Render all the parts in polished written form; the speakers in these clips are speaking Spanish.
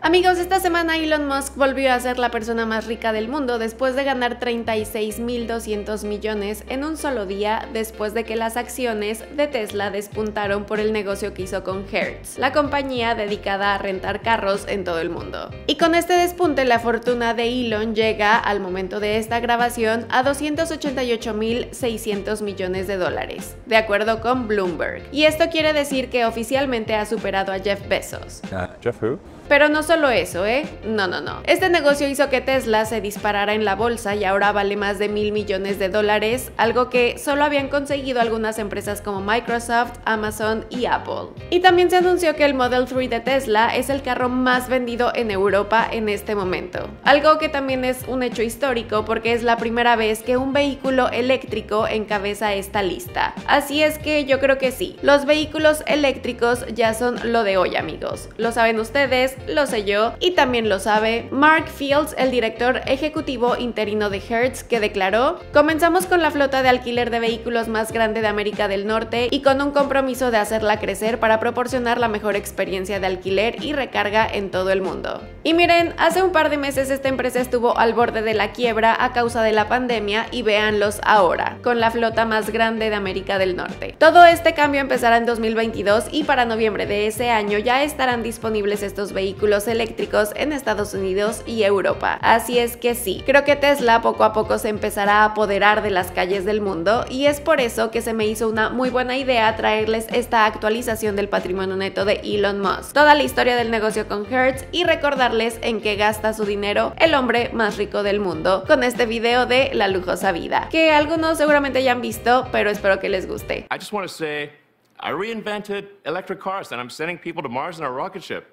Amigos, esta semana Elon Musk volvió a ser la persona más rica del mundo después de ganar 36.200 millones en un solo día después de que las acciones de Tesla despuntaron por el negocio que hizo con Hertz, la compañía dedicada a rentar carros en todo el mundo. Y con este despunte la fortuna de Elon llega, al momento de esta grabación, a 288.600 millones de dólares, de acuerdo con Bloomberg. Y esto quiere decir que oficialmente ha superado a Jeff Bezos. Jeff who? Pero no solo eso, No. Este negocio hizo que Tesla se disparara en la bolsa y ahora vale más de 1.000 millones de dólares, algo que solo habían conseguido algunas empresas como Microsoft, Amazon y Apple. Y también se anunció que el Model 3 de Tesla es el carro más vendido en Europa en este momento. Algo que también es un hecho histórico porque es la primera vez que un vehículo eléctrico encabeza esta lista. Así es que yo creo que sí, los vehículos eléctricos ya son lo de hoy, amigos. Lo saben ustedes, lo sé yo y también lo sabe Mark Fields, el director ejecutivo interino de Hertz, que declaró: comenzamos con la flota de alquiler de vehículos más grande de América del Norte y con un compromiso de hacerla crecer para proporcionar la mejor experiencia de alquiler y recarga en todo el mundo. Y miren, hace un par de meses esta empresa estuvo al borde de la quiebra a causa de la pandemia y véanlos ahora, con la flota más grande de América del Norte. Todo este cambio empezará en 2022 y para noviembre de ese año ya estarán disponibles estos vehículos eléctricos en Estados Unidos y Europa. Así es que sí, creo que Tesla poco a poco se empezará a apoderar de las calles del mundo y es por eso que se me hizo una muy buena idea traerles esta actualización del patrimonio neto de Elon Musk, toda la historia del negocio con Hertz y recordarles en qué gasta su dinero el hombre más rico del mundo con este video de la lujosa vida, que algunos seguramente ya han visto, pero espero que les guste. I just want to say, I reinvented electric cars and I'm sending people to Mars in a rocket ship.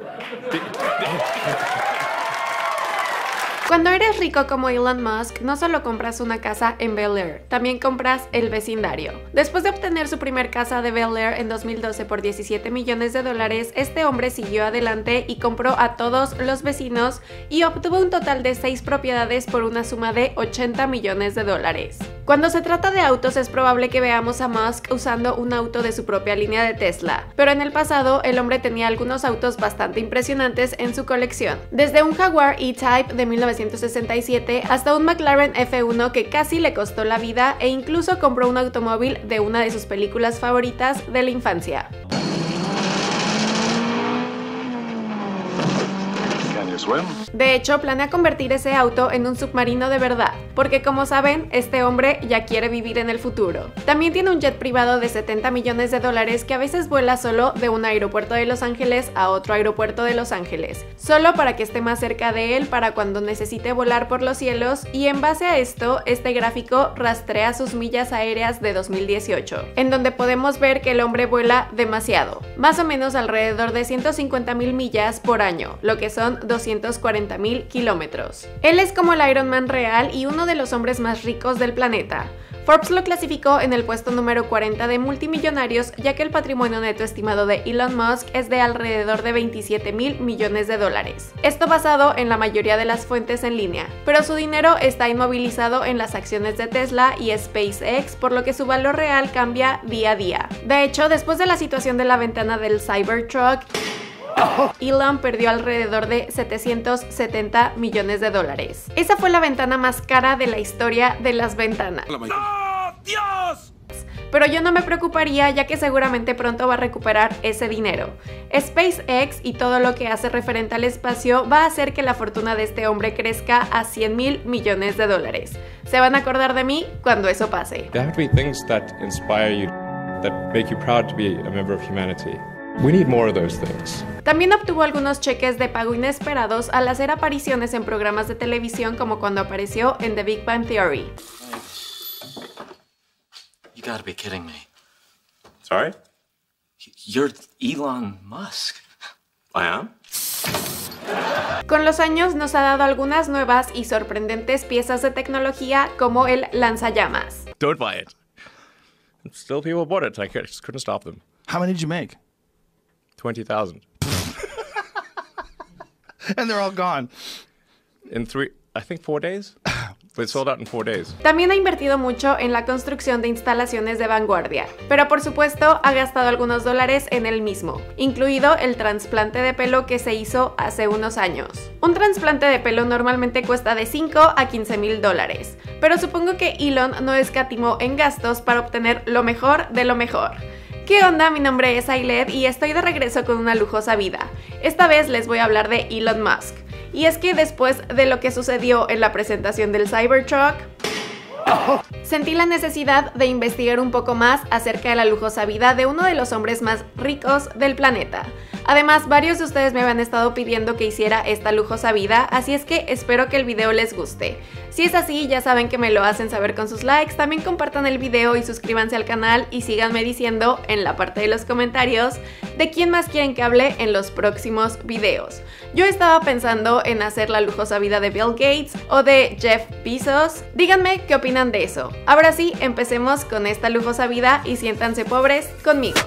Cuando eres rico como Elon Musk, no solo compras una casa en Bel Air, también compras el vecindario. Después de obtener su primer casa de Bel Air en 2012 por 17 millones de dólares, este hombre siguió adelante y compró a todos los vecinos y obtuvo un total de 6 propiedades por una suma de 80 millones de dólares. Cuando se trata de autos es probable que veamos a Musk usando un auto de su propia línea de Tesla, pero en el pasado el hombre tenía algunos autos bastante impresionantes en su colección, desde un Jaguar E-Type de 1967 hasta un McLaren F1 que casi le costó la vida e incluso compró un automóvil de una de sus películas favoritas de la infancia. De hecho, planea convertir ese auto en un submarino de verdad, porque como saben, este hombre ya quiere vivir en el futuro. También tiene un jet privado de 70 millones de dólares que a veces vuela solo de un aeropuerto de Los Ángeles a otro aeropuerto de Los Ángeles, solo para que esté más cerca de él para cuando necesite volar por los cielos, y en base a esto, este gráfico rastrea sus millas aéreas de 2018, en donde podemos ver que el hombre vuela demasiado, más o menos alrededor de 150.000 millas por año, lo que son 240.000 kilómetros. Él es como el Iron Man real y uno de los hombres más ricos del planeta. Forbes lo clasificó en el puesto número 40 de multimillonarios, ya que el patrimonio neto estimado de Elon Musk es de alrededor de 27.000 millones de dólares. Esto basado en la mayoría de las fuentes en línea, pero su dinero está inmovilizado en las acciones de Tesla y SpaceX, por lo que su valor real cambia día a día. De hecho, después de la situación de la ventana del Cybertruck, Elon perdió alrededor de 770 millones de dólares. Esa fue la ventana más cara de la historia de las ventanas. ¡No, Dios! Pero yo no me preocuparía, ya que seguramente pronto va a recuperar ese dinero. SpaceX y todo lo que hace referente al espacio va a hacer que la fortuna de este hombre crezca a 100.000 millones de dólares. Se van a acordar de mí cuando eso pase. There have to be things that inspire you, that make you proud to be a member of humanity. We need more of those things. También obtuvo algunos cheques de pago inesperados al hacer apariciones en programas de televisión, como cuando apareció en The Big Bang Theory. You gotta be kidding me. Sorry? You're Elon Musk. I am? Con los años nos ha dado algunas nuevas y sorprendentes piezas de tecnología, como el lanzallamas. Don't buy it. Still people bought it. I just couldn't stop them. How many did you make? 20,000. And they're all gone. In 4 days? but it sold out in 4 days. También ha invertido mucho en la construcción de instalaciones de vanguardia, pero por supuesto ha gastado algunos dólares en él mismo, incluido el trasplante de pelo que se hizo hace unos años. Un trasplante de pelo normalmente cuesta de 5 a 15 mil dólares, pero supongo que Elon no escatimó en gastos para obtener lo mejor de lo mejor. ¿Qué onda? Mi nombre es Ailed y estoy de regreso con una lujosa vida. Esta vez les voy a hablar de Elon Musk. Y es que después de lo que sucedió en la presentación del Cybertruck, sentí la necesidad de investigar un poco más acerca de la lujosa vida de uno de los hombres más ricos del planeta. Además, varios de ustedes me habían estado pidiendo que hiciera esta lujosa vida, así es que espero que el video les guste. Si es así, ya saben que me lo hacen saber con sus likes, también compartan el video y suscríbanse al canal y síganme diciendo en la parte de los comentarios de quién más quieren que hable en los próximos videos. Yo estaba pensando en hacer la lujosa vida de Bill Gates o de Jeff Bezos. Díganme qué opinan de eso. Ahora sí, empecemos con esta lujosa vida y siéntanse pobres conmigo.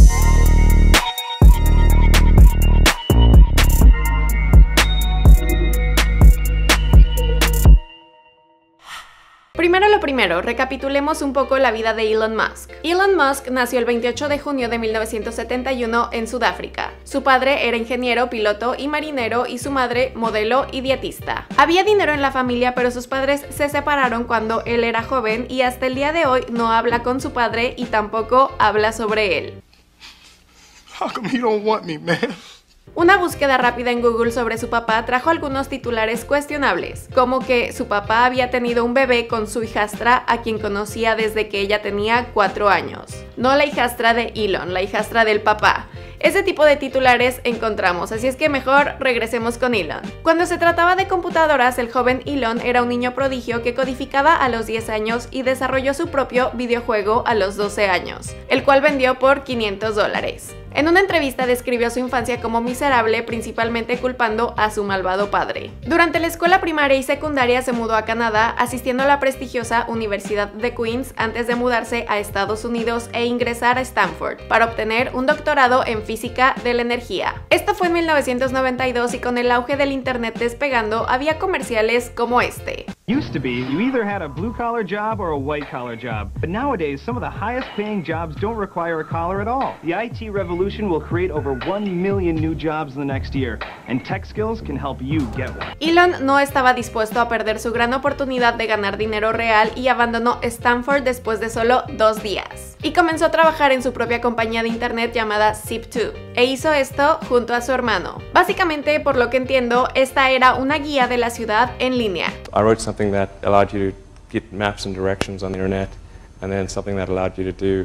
Primero lo primero, recapitulemos un poco la vida de Elon Musk. Elon Musk nació el 28 de junio de 1971 en Sudáfrica. Su padre era ingeniero, piloto y marinero y su madre modelo y dietista. Había dinero en la familia, pero sus padres se separaron cuando él era joven y hasta el día de hoy no habla con su padre y tampoco habla sobre él. How come you don't want me, man? Una búsqueda rápida en Google sobre su papá trajo algunos titulares cuestionables, como que su papá había tenido un bebé con su hijastra a quien conocía desde que ella tenía 4 años. No la hijastra de Elon, la hijastra del papá. Ese tipo de titulares encontramos, así es que mejor regresemos con Elon. Cuando se trataba de computadoras, el joven Elon era un niño prodigio que codificaba a los 10 años y desarrolló su propio videojuego a los 12 años, el cual vendió por $500. En una entrevista describió su infancia como miserable, principalmente culpando a su malvado padre. Durante la escuela primaria y secundaria se mudó a Canadá, asistiendo a la prestigiosa Universidad de Queens antes de mudarse a Estados Unidos e ingresar a Stanford para obtener un doctorado en física de la energía. Esto fue en 1992 y con el auge del internet despegando, había comerciales como este. Used to be, you either had a blue-collar job or a white-collar job. But nowadays, some of the highest-paying jobs don't require a collar at all. The IT revolution will create over 1 million new jobs in the next year, and tech skills can help you get one. Elon no estaba dispuesto a perder su gran oportunidad de ganar dinero real y abandonó Stanford después de solo 2 días. Y comenzó a trabajar en su propia compañía de internet llamada Zip2, e hizo esto junto a su hermano. Básicamente, por lo que entiendo, esta era una guía de la ciudad en línea. I wrote something that allowed you to get maps and directions on the internet, and then something that allowed you to do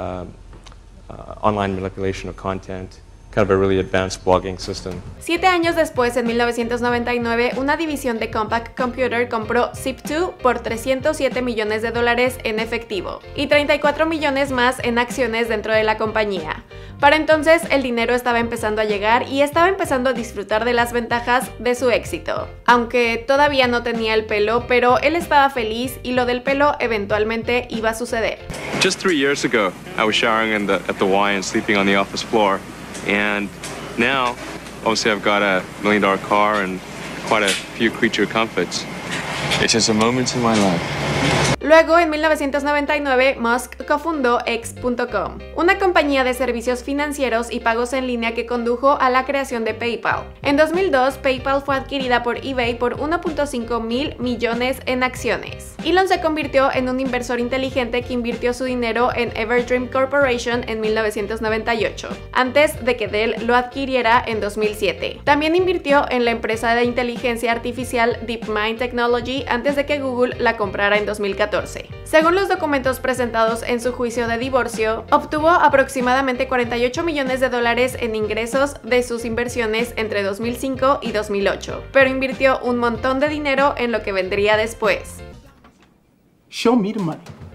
online manipulation of content, kind of a really advanced blogging system. 7 años después, en 1999, una división de Compaq Computer compró Zip2 por $307 millones en efectivo y 34 millones más en acciones dentro de la compañía. Para entonces, el dinero estaba empezando a llegar y estaba empezando a disfrutar de las ventajas de su éxito. Aunque todavía no tenía el pelo, pero él estaba feliz y lo del pelo eventualmente iba a suceder. Just 3 years ago, I was showering at the Y and sleeping on the office floor. And now, obviously, I've got a $1 million car and quite a few creature comforts. It's just a moment in my life. Luego, en 1999, Musk cofundó X.com, una compañía de servicios financieros y pagos en línea que condujo a la creación de PayPal. En 2002, PayPal fue adquirida por eBay por 1.5 mil millones en acciones. Elon se convirtió en un inversor inteligente que invirtió su dinero en Everdream Corporation en 1998, antes de que Dell lo adquiriera en 2007. También invirtió en la empresa de inteligencia artificial DeepMind Technology antes de que Google la comprara en 2014. Según los documentos presentados en su juicio de divorcio, obtuvo aproximadamente $48 millones en ingresos de sus inversiones entre 2005 y 2008, pero invirtió un montón de dinero en lo que vendría después. Show me the money.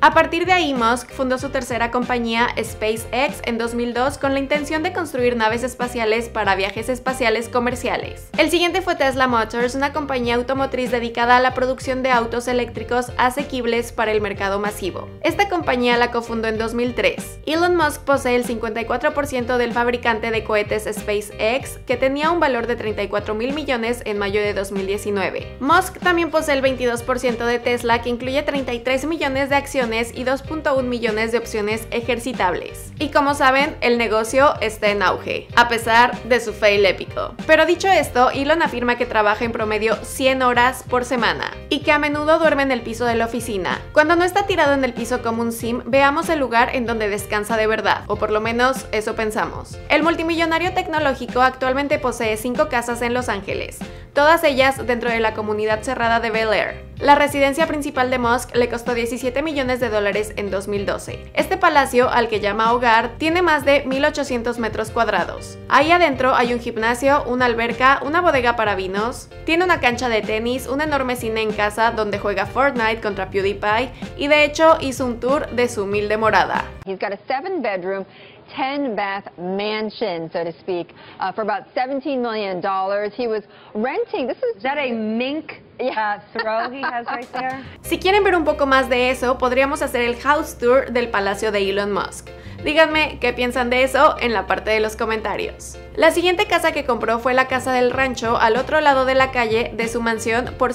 A partir de ahí, Musk fundó su tercera compañía, SpaceX, en 2002 con la intención de construir naves espaciales para viajes espaciales comerciales. El siguiente fue Tesla Motors, una compañía automotriz dedicada a la producción de autos eléctricos asequibles para el mercado masivo. Esta compañía la cofundó en 2003. Elon Musk posee el 54% del fabricante de cohetes SpaceX, que tenía un valor de 34.000 millones en mayo de 2019. Musk también posee el 22% de Tesla, que incluye 33 millones de acciones y 2.1 millones de opciones ejercitables. Y como saben, el negocio está en auge, a pesar de su fail épico. Pero dicho esto, Elon afirma que trabaja en promedio 100 horas por semana y que a menudo duerme en el piso de la oficina. Cuando no está tirado en el piso como un sim, veamos el lugar en donde descansa de verdad, o por lo menos eso pensamos. El multimillonario tecnológico actualmente posee 5 casas en Los Ángeles, todas ellas dentro de la comunidad cerrada de Bel Air. La residencia principal de Musk le costó 17 millones de dólares en 2012. Este palacio, al que llama hogar, tiene más de 1.800 metros cuadrados. Ahí adentro hay un gimnasio, una alberca, una bodega para vinos, tiene una cancha de tenis, un enorme cine en casa donde juega Fortnite contra PewDiePie y de hecho hizo un tour de su humilde morada. He's got a 7-bedroom 10-bath mansion, so to speak, for about $17 million. He was renting. Is that a mink throw he has right there? Si quieren ver un poco más de eso, podríamos hacer el house tour del palacio de Elon Musk. Díganme qué piensan de eso en la parte de los comentarios. La siguiente casa que compró fue la casa del rancho al otro lado de la calle de su mansión por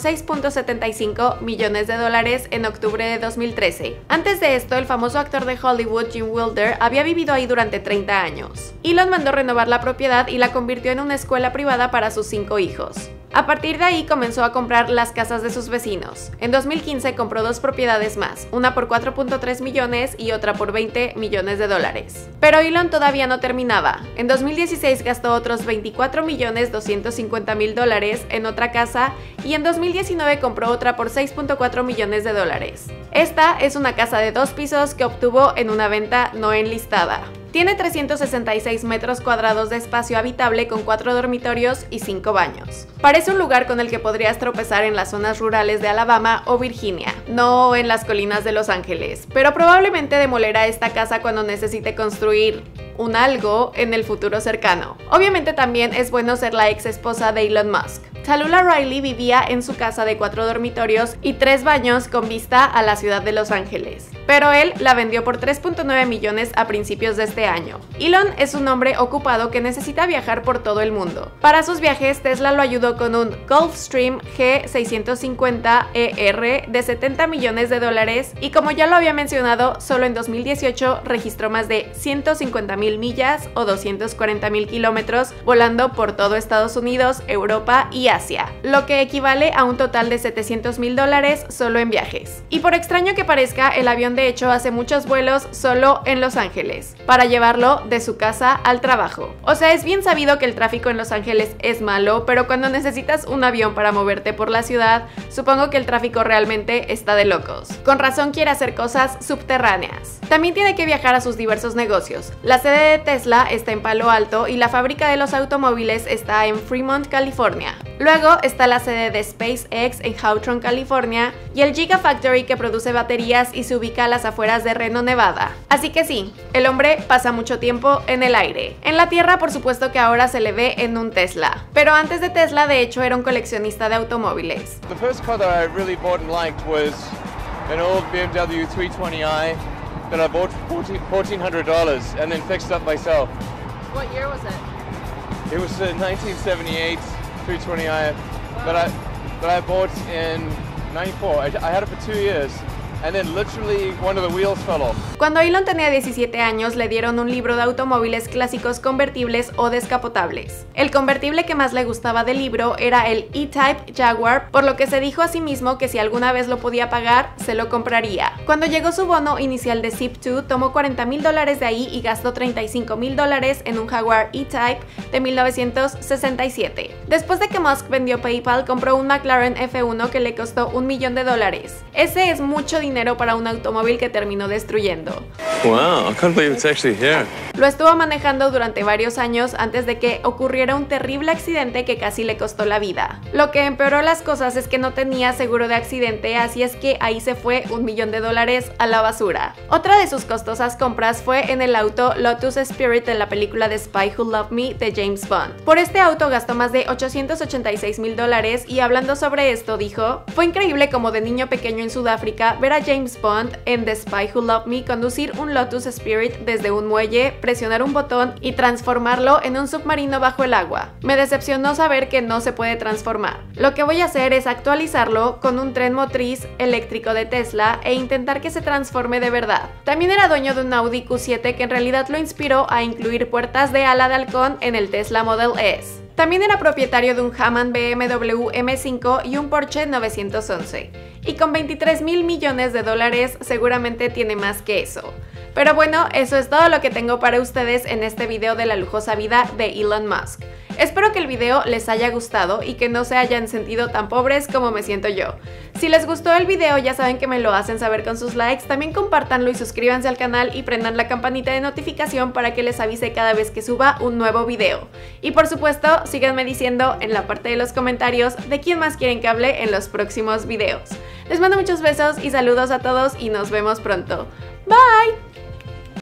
6.75 millones de dólares en octubre de 2013. Antes de esto, el famoso actor de Hollywood Jim Wilder había vivido ahí durante 30 años. Elon mandó renovar la propiedad y la convirtió en una escuela privada para sus 5 hijos. A partir de ahí comenzó a comprar las casas de sus vecinos. En 2015 compró 2 propiedades más, una por 4.3 millones y otra por 20 millones de dólares. Pero Elon todavía no terminaba. En 2016 gastó otros 24.250.000 dólares en otra casa y en 2019 compró otra por 6.4 millones de dólares. Esta es una casa de 2 pisos que obtuvo en una venta no enlistada. Tiene 366 metros cuadrados de espacio habitable con 4 dormitorios y 5 baños. Parece un lugar con el que podrías tropezar en las zonas rurales de Alabama o Virginia, no en las colinas de Los Ángeles, pero probablemente demolerá esta casa cuando necesite construir un algo en el futuro cercano. Obviamente también es bueno ser la ex esposa de Elon Musk. Tallulah Riley vivía en su casa de 4 dormitorios y 3 baños con vista a la ciudad de Los Ángeles, pero él la vendió por 3.9 millones a principios de este año. Elon es un hombre ocupado que necesita viajar por todo el mundo. Para sus viajes, Tesla lo ayudó con un Gulfstream G650ER de 70 millones de dólares y, como ya lo había mencionado, solo en 2018 registró más de 150.000 millas o 240.000 kilómetros volando por todo Estados Unidos, Europa y Asia, lo que equivale a un total de 700.000 dólares solo en viajes. Y por extraño que parezca, el avión de hecho hace muchos vuelos solo en Los Ángeles, para llevarlo de su casa al trabajo. O sea, es bien sabido que el tráfico en Los Ángeles es malo, pero cuando necesitas un avión para moverte por la ciudad, supongo que el tráfico realmente está de locos. Con razón quiere hacer cosas subterráneas. También tiene que viajar a sus diversos negocios. La sede de Tesla está en Palo Alto y la fábrica de los automóviles está en Fremont, California. Luego está la sede de SpaceX en Hawthorne, California, y el Gigafactory que produce baterías y se ubica a las afueras de Reno, Nevada. Así que sí, el hombre pasa mucho tiempo en el aire. En la Tierra, por supuesto que ahora se le ve en un Tesla. Pero antes de Tesla, de hecho, era un coleccionista de automóviles. The first car that I really bought and liked was an old BMW 320i that I bought for $1,400 and then fixed up myself. What year was it? It was a 1978 320i that I bought in 94. I had it for 2 years. And then literally one of the wheels fell off. Cuando Elon tenía 17 años, le dieron un libro de automóviles clásicos convertibles o descapotables. El convertible que más le gustaba del libro era el E-Type Jaguar, por lo que se dijo a sí mismo que si alguna vez lo podía pagar, se lo compraría. Cuando llegó su bono inicial de Zip2, tomó $40.000 de ahí y gastó $35.000 en un Jaguar E-Type de 1967. Después de que Musk vendió PayPal, compró un McLaren F1 que le costó $1 millón. Ese es mucho dinero dinero para un automóvil que terminó destruyendo. Wow, I can't believe it's actually here. Lo estuvo manejando durante varios años antes de que ocurriera un terrible accidente que casi le costó la vida. Lo que empeoró las cosas es que no tenía seguro de accidente, así es que ahí se fue $1 millón a la basura. Otra de sus costosas compras fue en el auto Lotus Spirit de la película de Spy Who Loved Me de James Bond. Por este auto gastó más de $886,000 y hablando sobre esto dijo: "Fue increíble como de niño pequeño en Sudáfrica ver a James Bond en The Spy Who Loved Me conducir un Lotus Spirit desde un muelle, presionar un botón y transformarlo en un submarino bajo el agua. Me decepcionó saber que no se puede transformar. Lo que voy a hacer es actualizarlo con un tren motriz eléctrico de Tesla e intentar que se transforme de verdad". También era dueño de un Audi Q7 que en realidad lo inspiró a incluir puertas de ala de halcón en el Tesla Model S. También era propietario de un Hammond BMW M5 y un Porsche 911. Y con $23,000 millones seguramente tiene más que eso. Pero bueno, eso es todo lo que tengo para ustedes en este video de la lujosa vida de Elon Musk. Espero que el video les haya gustado y que no se hayan sentido tan pobres como me siento yo. Si les gustó el video ya saben que me lo hacen saber con sus likes, también compártanlo y suscríbanse al canal y prendan la campanita de notificación para que les avise cada vez que suba un nuevo video. Y por supuesto, síganme diciendo en la parte de los comentarios de quién más quieren que hable en los próximos videos. Les mando muchos besos y saludos a todos y nos vemos pronto. Bye!